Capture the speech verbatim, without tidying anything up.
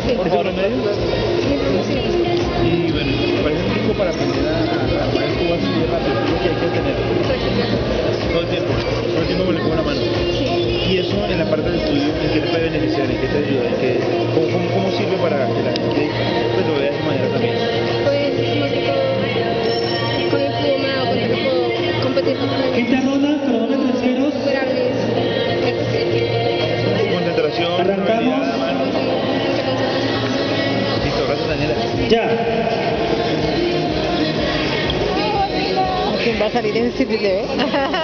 ¿Es un remedio? Y bueno, me parece un truco para aprender a a armar el cubo así de rápido, es lo que hay que tener todo el tiempo, todo el tiempo me le pongo la mano. Y eso en la parte del estudio, ¿en qué te puede beneficiar? ¿En qué te ayuda? ¿En qué, cómo, cómo, cómo sirve para que la gente pues, lo vea de esa manera también? Pues más que todo, con el cubo me he dado cuenta que puedo competir con Quinta ronda, cronómetro ceros. superar mis metas. Concentración, Arrancamos. habilidad, mano. Mucha concentración. Listo, gracias Daniela. Ya. ¿Quién va a salir en ese video?